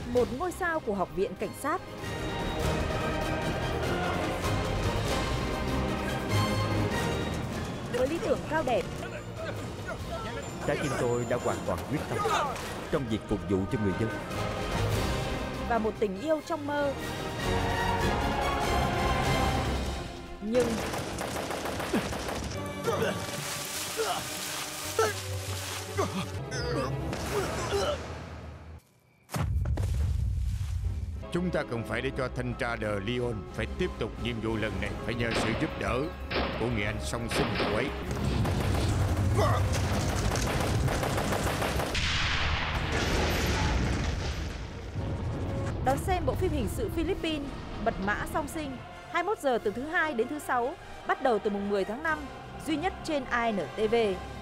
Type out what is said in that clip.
một ngôi sao của Học viện Cảnh sát. Với lý tưởng cao đẹp, trái tim tôi đã hoàn toàn quyết tâm trong việc phục vụ cho người dân. và một tình yêu trong mơ. Nhưng chúng ta cần phải để cho thanh tra De Leon phải tiếp tục nhiệm vụ lần này phải nhờ sự giúp đỡ của người anh song sinh của ấy. đón xem bộ phim hình sự Philippines Mật mã song sinh 21 giờ từ thứ Hai đến thứ Sáu, bắt đầu từ mùng 10 tháng 5, duy nhất trên INTV.